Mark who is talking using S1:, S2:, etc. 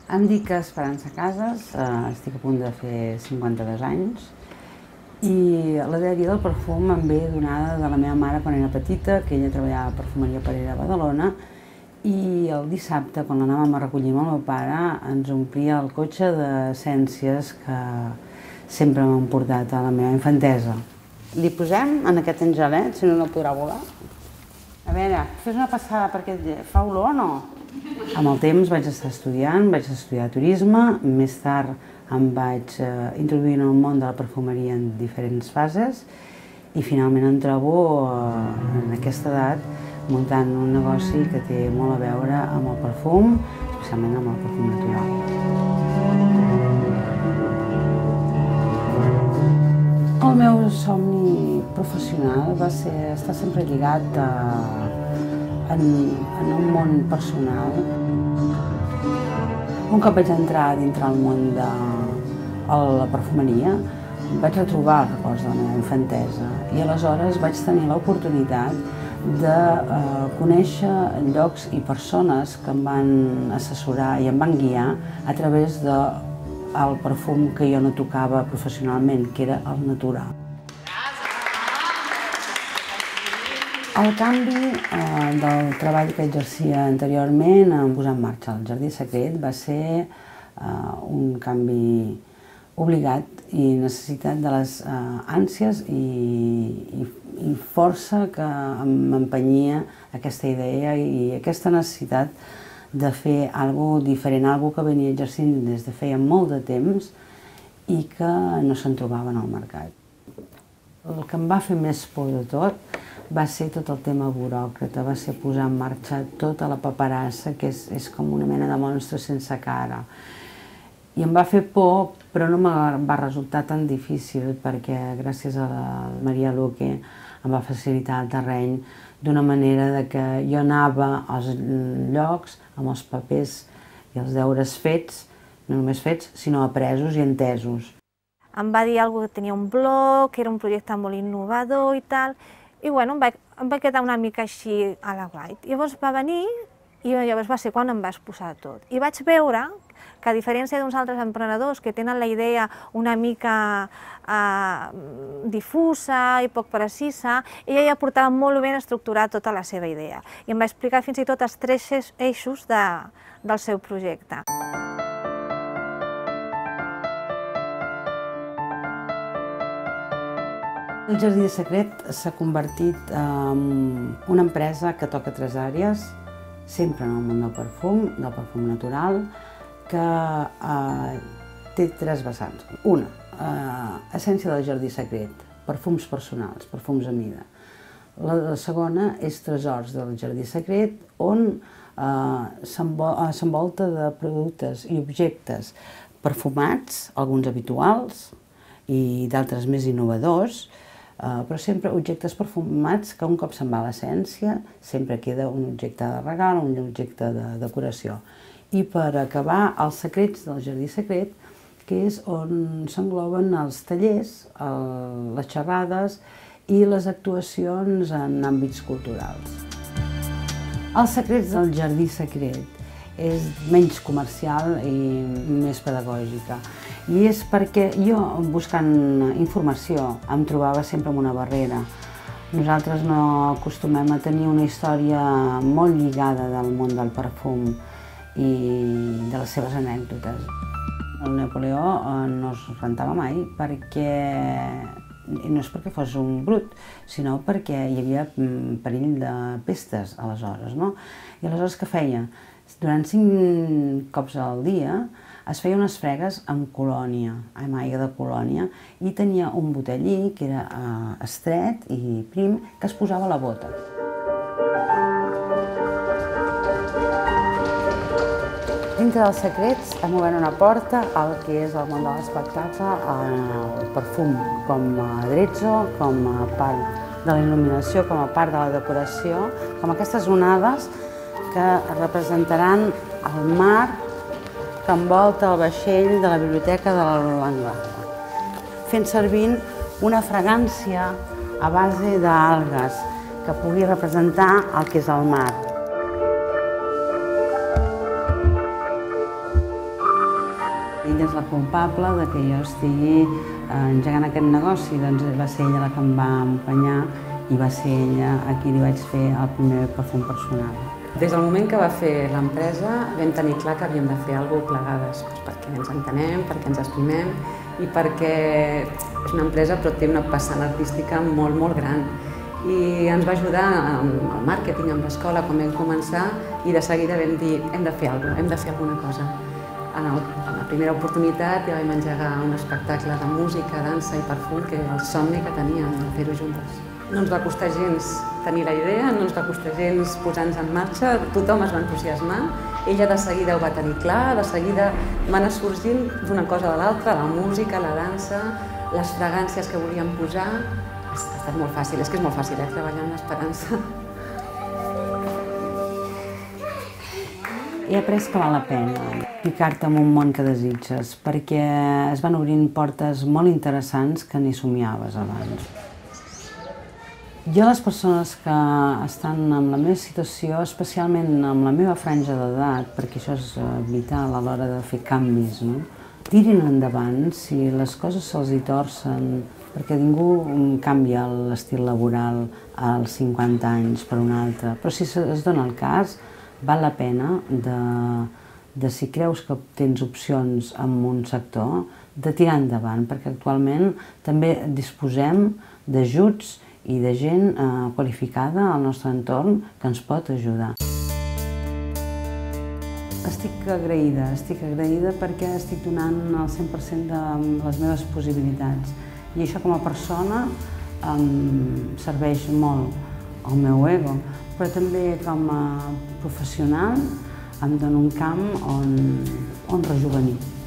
S1: Em dic Esperança Casas, estic a punt de fer 52 anys i la dèria del perfum em ve donada de la meva mare quan era petita, que ella treballava a Perfumeria Parera a Badalona, i el dissabte, quan l'anàvem a recollir amb el meu pare, ens omplia el cotxe d'essències que sempre m'han portat a la meva infantesa. Li posem en aquest angelet, si no, no podrà volar. A veure, fes una passada perquè fa olor o no? Amb el temps vaig estar estudiant, vaig estudiar turisme, més tard em vaig introduir en el món de la perfumeria en diferents fases i finalment em trobo en aquesta edat muntant un negoci que té molt a veure amb el perfum, especialment amb el perfum natural. El meu somni professional va ser estar sempre lligat en un món personal. Un cop vaig entrar dintre el món de la perfumeria, vaig retrobar els records de la meva infantesa i aleshores vaig tenir l'oportunitat de conèixer llocs i persones que em van assessorar i em van guiar a través del perfum que jo no tocava professionalment, que era el natural. El canvi del treball que exercia anteriorment en posar en marxa el Jardí Secret va ser un canvi obligat i necessitat de les ànsies i força que m'empenyia aquesta idea i aquesta necessitat de fer alguna cosa diferent, alguna cosa que venia exercint des de feia molt de temps i que no se'n trobava en el mercat. El que em va fer més por de tot va ser tot el tema buròcrata, va ser posar en marxa tota la paperassa, que és com una mena de monstre sense cara. I em va fer por, però no em va resultar tan difícil perquè gràcies a la Maria Luque em va facilitar el terreny d'una manera que jo anava als llocs amb els papers i els deures fets, no només fets, sinó apresos i entesos.
S2: Em va dir que tenia un blog, que era un projecte molt innovador i tal, i bueno, em vaig quedar una mica així a la guait. Llavors va venir i llavors va ser quan em vas posar tot. I vaig veure que a diferència d'uns altres emprenedors que tenen la idea una mica difusa i poc precisa, ella ja portava molt ben estructurat tota la seva idea i em va explicar fins i tot els 3 eixos del seu projecte.
S1: El Jardí Secret s'ha convertit en una empresa que toca 3 àrees, sempre en el món del perfum natural, que té 3 vessants. Una, essència del Jardí Secret, perfums personals, perfums a mida. La segona és tresors del Jardí Secret, on s'envolta de productes i objectes perfumats, alguns habituals i d'altres més innovadors, però sempre objectes perfumats que un cop se'n va l'essència sempre queda un objecte de regal, un objecte de decoració. I per acabar, els secrets del Jardí Secret, que és on s'engloben els tallers, les xerrades i les actuacions en àmbits culturals. Els secrets del Jardí Secret és menys comercial i més pedagògica. I és perquè jo, buscant informació, em trobava sempre amb una barrera. Nosaltres no acostumem a tenir una història molt lligada del món del perfum i de les seves anècdotes. El Napoleó no es rentava mai perquè no és perquè fos un brut, sinó perquè hi havia perill de pestes aleshores, no? I aleshores què feia? Durant 5 cops al dia es feia unes fregues amb colònia, amb aigua de colònia, i tenia un botellí que era estret i prim que es posava a la bota. Dintre dels secrets hem obert una porta al que és el món de l'espectacle, el perfum com a aderezzo, com a part de la il·luminació, com a part de la decoració, com aquestes onades que representaran el mar que envolta el vaixell de la biblioteca de l'Anglada, fent servir una fragància a base d'algues que pugui representar el que és el mar. Ella és la culpable de que jo estigui engegant aquest negoci, doncs va ser ella la que em va empenyar i va ser ella a qui li vaig fer el primer perfum personal.
S3: Des del moment que va fer l'empresa vam tenir clar que havíem de fer alguna cosa plegades, perquè ens entenem, perquè ens estimem i perquè és una empresa però té una vessant artística molt, molt gran. I ens va ajudar amb el màrqueting, amb l'escola, quan vam començar, i de seguida vam dir hem de fer alguna cosa, hem de fer alguna cosa. En la primera oportunitat ja vam engegar un espectacle de música, dansa i perfum, que era el somni que teníem, de fer-ho juntes. No ens va costar gens tenir la idea, no ens va costar gens posar-nos en marxa, tothom es va entusiasmar, ella de seguida ho va tenir clar, de seguida va anar sorgint d'una cosa de l'altra, la música, la dansa, les fragàncies que volíem posar. Ha estat molt fàcil, és que és molt fàcil treballar amb l'esperança.
S1: He après que val la pena picar-te en un món que desitges, perquè es van obrint portes molt interessants que ni somiaves abans. Jo, les persones que estan en la meva situació, especialment amb la meva franja d'edat, perquè això és vital a l'hora de fer canvis, no? Tirin endavant si les coses se'ls hi torcen, perquè ningú canvia l'estil laboral als 50 anys per un altre, però si es dona el cas, val la pena de si creus que tens opcions en un sector, de tirar endavant, perquè actualment també disposem d'ajuts i de gent qualificada al nostre entorn que ens pot ajudar. Estic agraïda perquè estic donant el 100% de les meves possibilitats i això com a persona em serveix molt al meu ego, però també com a professional em dona un camp on rejovenir.